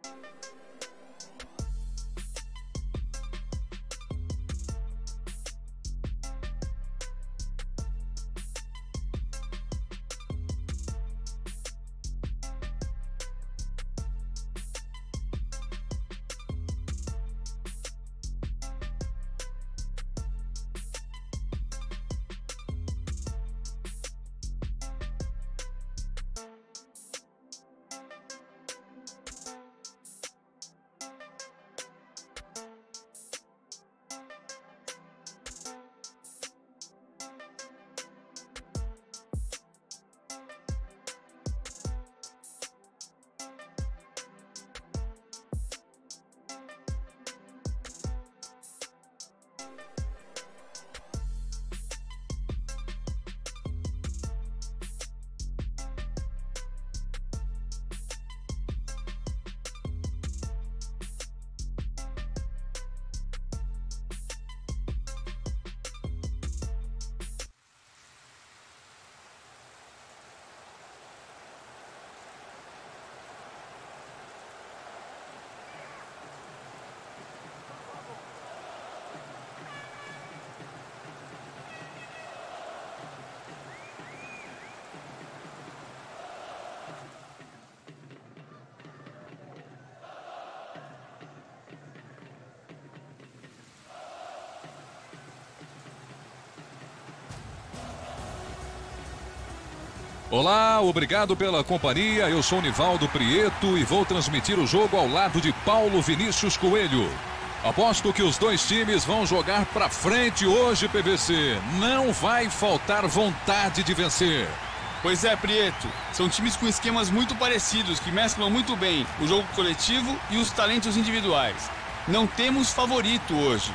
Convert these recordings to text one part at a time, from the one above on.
Olá, obrigado pela companhia. Eu sou Nivaldo Prieto e vou transmitir o jogo ao lado de Paulo Vinícius Coelho. Aposto que os dois times vão jogar pra frente hoje, PVC. Não vai faltar vontade de vencer. Pois é, Prieto. São times com esquemas muito parecidos, que mesclam muito bem o jogo coletivo e os talentos individuais. Não temos favorito hoje.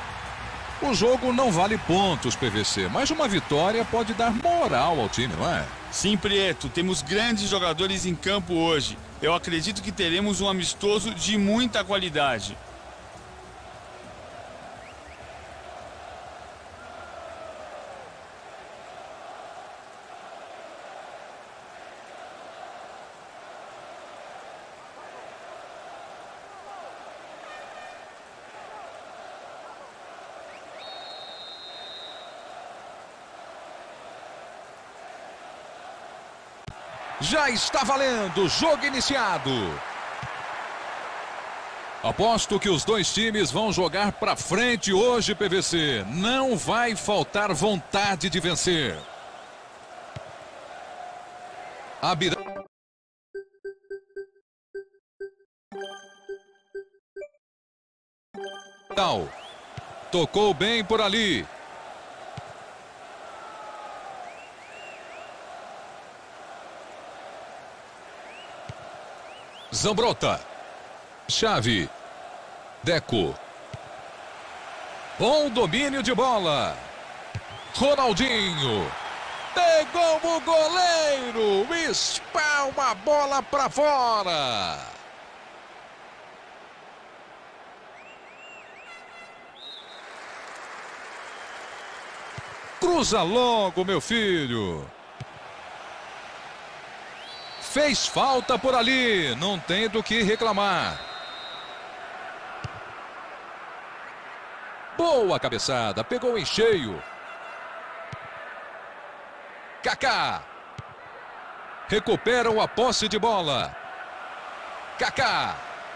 O jogo não vale pontos, PVC, mas uma vitória pode dar moral ao time, não é? Sim, Prieto, temos grandes jogadores em campo hoje. Eu acredito que teremos um amistoso de muita qualidade. Já está valendo, jogo iniciado. Aposto que os dois times vão jogar pra frente hoje, PVC. Não vai faltar vontade de vencer. Abirá. Tocou bem por ali. Zambrota. Xavi. Deco. Bom domínio de bola. Ronaldinho. Pegou o goleiro. Espalma a bola para fora. Cruza logo, meu filho. Fez falta por ali, não tem do que reclamar. Boa cabeçada, pegou em cheio. Kaká. Recuperam a posse de bola. Kaká.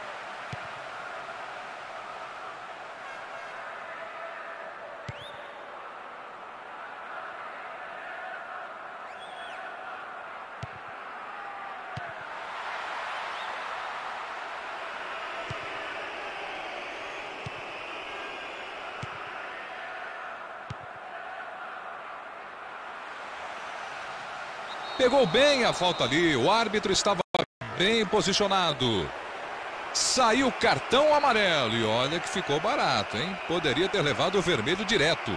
Pegou bem a falta ali, o árbitro estava bem posicionado. Saiu cartão amarelo e olha que ficou barato, hein? Poderia ter levado o vermelho direto.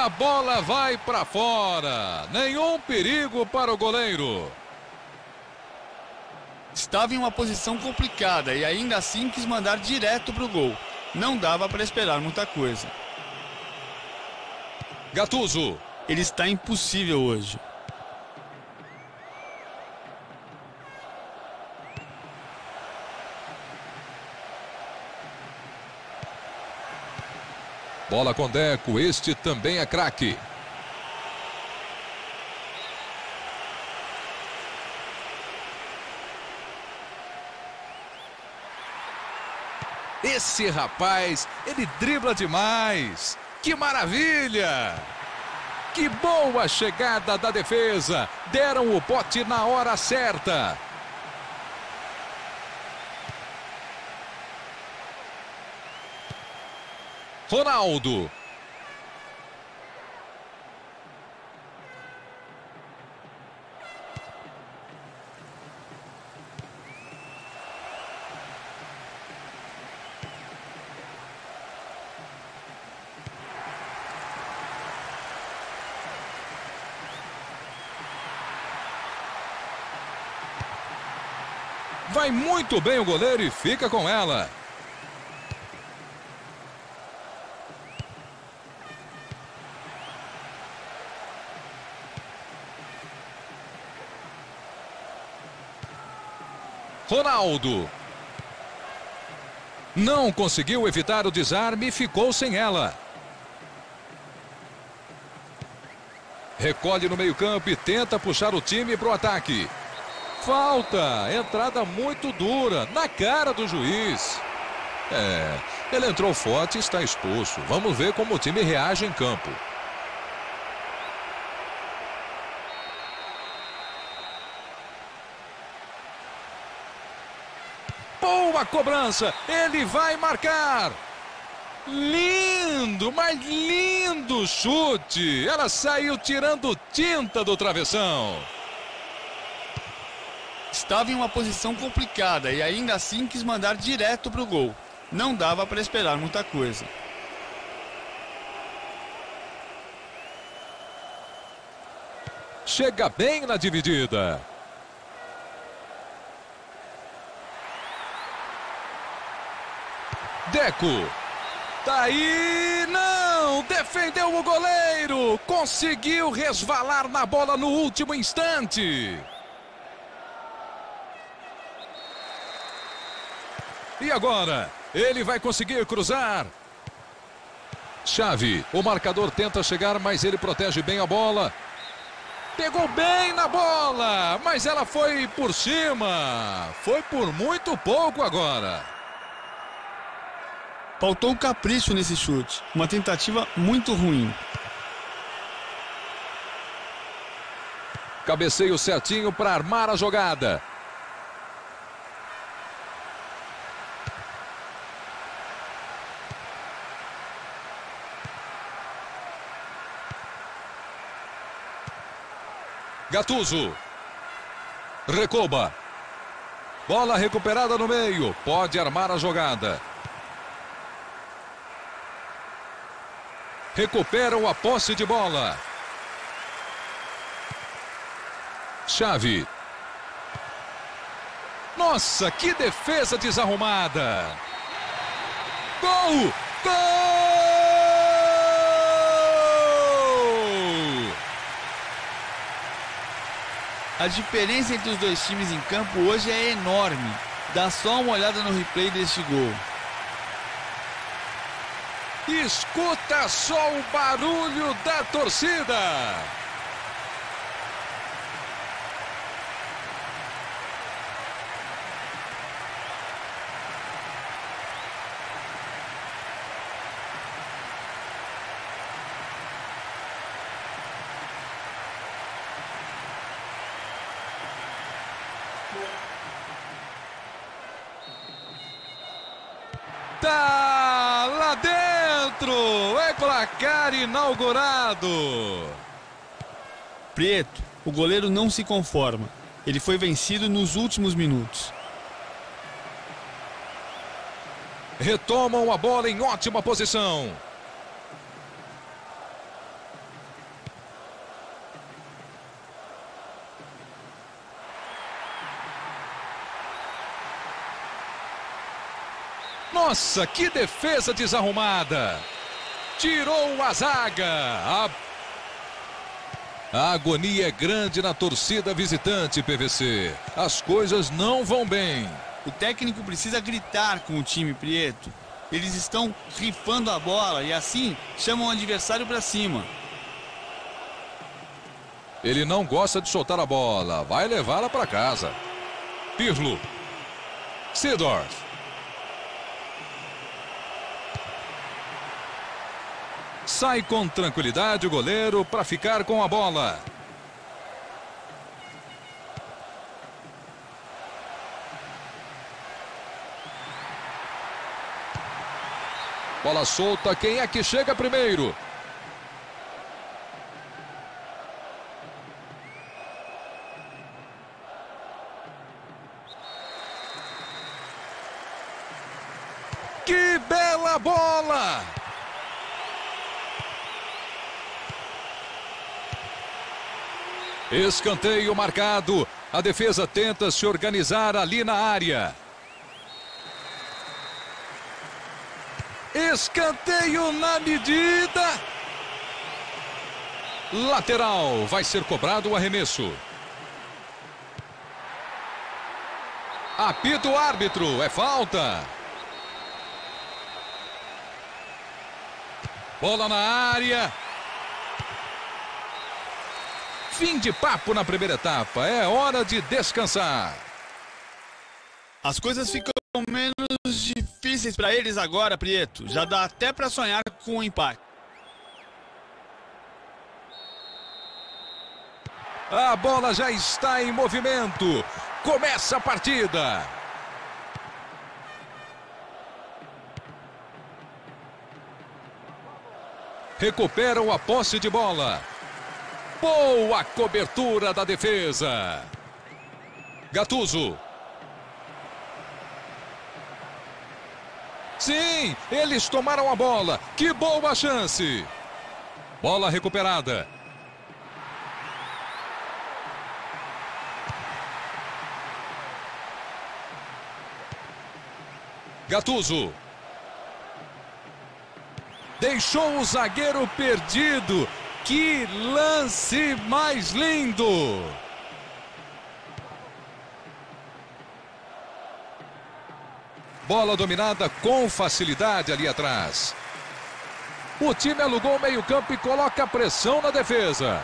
A bola vai para fora. Nenhum perigo para o goleiro. Estava em uma posição complicada e ainda assim quis mandar direto para o gol. Não dava para esperar muita coisa. Gattuso. Ele está impossível hoje. Bola com Deco, este também é craque. Esse rapaz, ele dribla demais. Que maravilha! Que boa chegada da defesa. Deram o bote na hora certa. Ronaldo. Vai muito bem o goleiro e fica com ela. Ronaldo. Não conseguiu evitar o desarme e ficou sem ela. Recolhe no meio-campo e tenta puxar o time para o ataque. Falta, entrada muito dura, na cara do juiz. Ele entrou forte e está expulso. Vamos ver como o time reage em campo. Boa cobrança, ele vai marcar. Lindo, mas lindo chute. Ela saiu tirando tinta do travessão. Estava em uma posição complicada e ainda assim quis mandar direto para o gol. Não dava para esperar muita coisa. Chega bem na dividida. Deco. Tá aí, não! Defendeu o goleiro! Conseguiu resvalar na bola no último instante. E agora? Ele vai conseguir cruzar. Xavi, o marcador tenta chegar, mas ele protege bem a bola. Pegou bem na bola, mas ela foi por cima. Foi por muito pouco agora. Faltou um capricho nesse chute. Uma tentativa muito ruim. Cabeceio certinho para armar a jogada. Gattuso. Recoba. Bola recuperada no meio. Pode armar a jogada. Recuperam a posse de bola. Xavi. Nossa, que defesa desarrumada. Gol! Gol! A diferença entre os dois times em campo hoje é enorme. Dá só uma olhada no replay deste gol. Escuta só o barulho da torcida. Tá lá dentro, é placar inaugurado. Prieto, o goleiro não se conforma. Ele foi vencido nos últimos minutos. Retomam a bola em ótima posição. Nossa, que defesa desarrumada. Tirou a zaga. A agonia é grande na torcida visitante, PVC. As coisas não vão bem. O técnico precisa gritar com o time, Prieto. Eles estão rifando a bola e assim chamam o adversário para cima. Ele não gosta de soltar a bola. Vai levá-la para casa. Pirlo. Seedorf. Sai com tranquilidade o goleiro para ficar com a bola. Bola solta, quem é que chega primeiro? Que bela bola! Escanteio marcado. A defesa tenta se organizar ali na área. Escanteio na medida. Lateral. Vai ser cobrado o arremesso. Apita o árbitro. É falta. Bola na área. Fim de papo na primeira etapa. É hora de descansar. As coisas ficam menos difíceis para eles agora, Prieto. Já dá até para sonhar com o empate. A bola já está em movimento. Começa a partida. Recuperam a posse de bola. Boa cobertura da defesa. Gattuso. Sim, eles tomaram a bola. Que boa chance. Bola recuperada. Gattuso. Deixou o zagueiro perdido. Que lance mais lindo! Bola dominada com facilidade ali atrás. O time alugou o meio-campo e coloca pressão na defesa.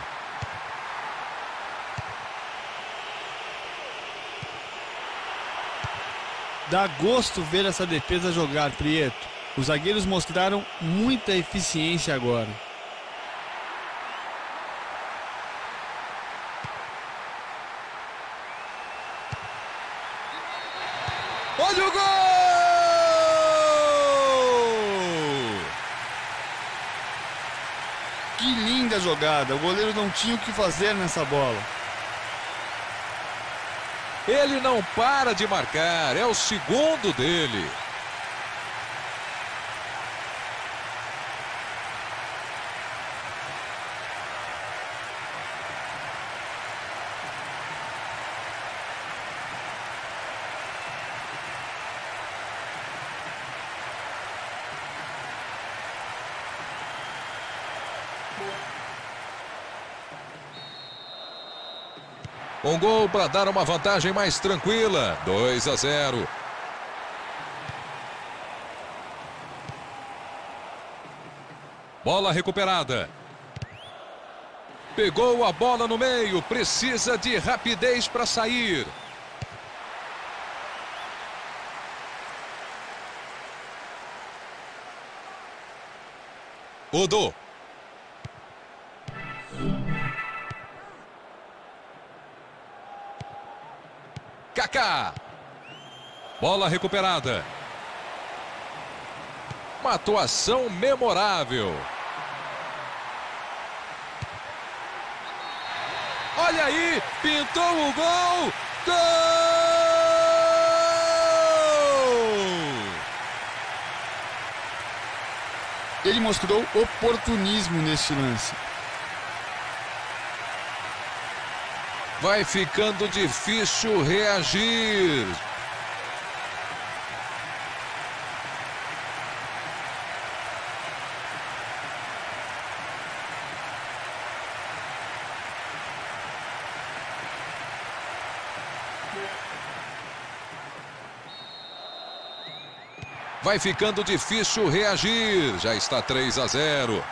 Dá gosto ver essa defesa jogar, Prieto. Os zagueiros mostraram muita eficiência agora. Olha o gol! Que linda jogada. O goleiro não tinha o que fazer nessa bola. Ele não para de marcar. É o segundo dele. Um gol para dar uma vantagem mais tranquila. 2-0. Bola recuperada. Pegou a bola no meio. Precisa de rapidez para sair. Odô. Kaká. Bola recuperada. Uma atuação memorável. Olha aí, pintou o gol. Gol! Ele mostrou oportunismo neste lance. Vai ficando difícil reagir. Vai ficando difícil reagir. Já está 3-0.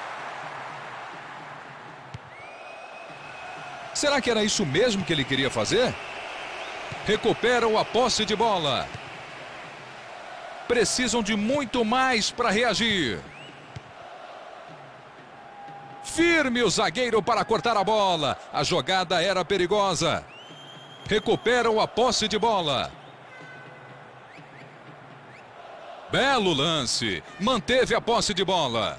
Será que era isso mesmo que ele queria fazer? Recuperam a posse de bola. Precisam de muito mais para reagir. Firme o zagueiro para cortar a bola. A jogada era perigosa. Recuperam a posse de bola. Belo lance. Manteve a posse de bola.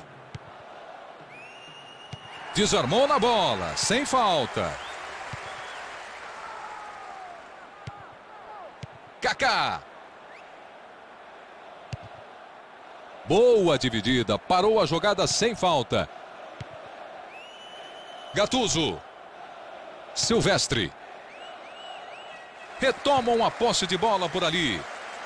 Desarmou na bola. Sem falta. Kaká. Boa dividida. Parou a jogada sem falta. Gattuso. Silvestre. Retomam a posse de bola por ali.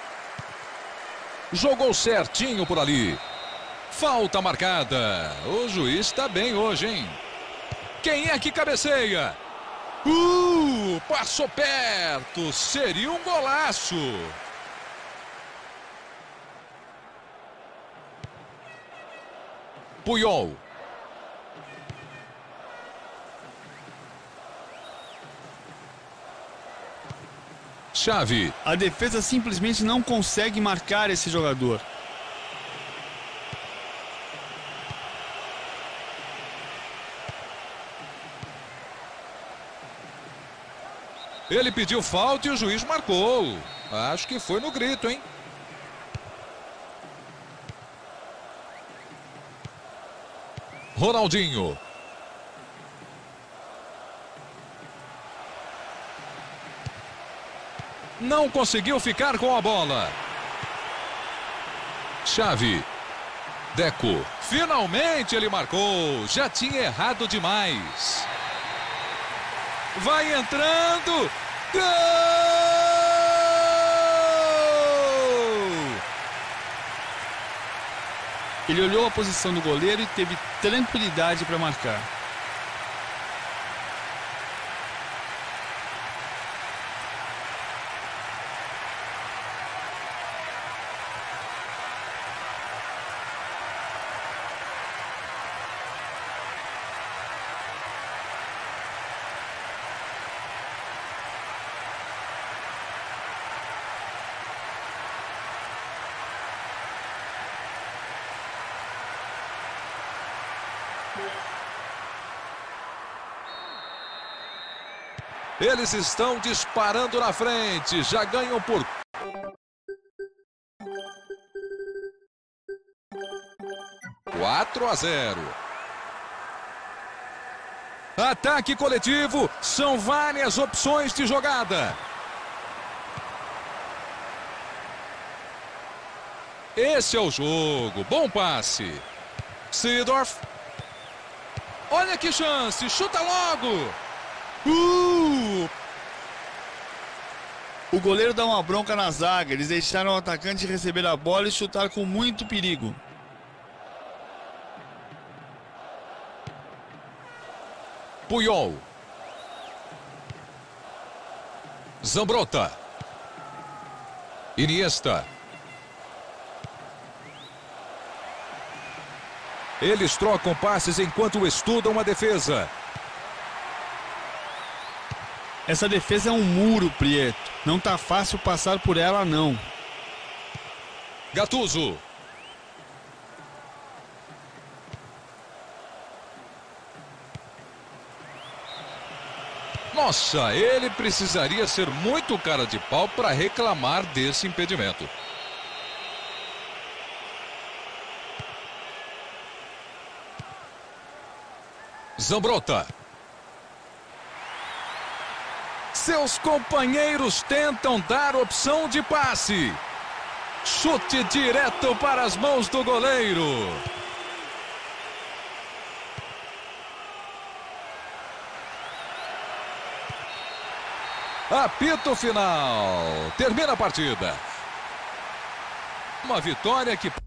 Jogou certinho por ali. Falta marcada. O juiz está bem hoje, hein? Quem é que cabeceia? Passou perto. Seria um golaço. Puyol. Xavi. A defesa simplesmente não consegue marcar esse jogador. Ele pediu falta e o juiz marcou. Acho que foi no grito, hein? Ronaldinho. Não conseguiu ficar com a bola. Xavi. Deco. Finalmente ele marcou. Já tinha errado demais. Vai entrando. Gol! Ele olhou a posição do goleiro e teve tranquilidade para marcar. Eles estão disparando na frente. Já ganham por 4-0. Ataque coletivo. São várias opções de jogada. Esse é o jogo. Bom passe. Seedorf. Olha que chance. Chuta logo. O goleiro dá uma bronca na zaga. Eles deixaram o atacante receber a bola e chutar com muito perigo. Puyol. Zambrotta. Iniesta. Eles trocam passes enquanto estudam a defesa. Essa defesa é um muro, Prieto. Não tá fácil passar por ela, não. Gattuso. Nossa, ele precisaria ser muito cara de pau para reclamar desse impedimento. Zambrotta. Seus companheiros tentam dar opção de passe. Chute direto para as mãos do goleiro. Apito final. Termina a partida. Uma vitória que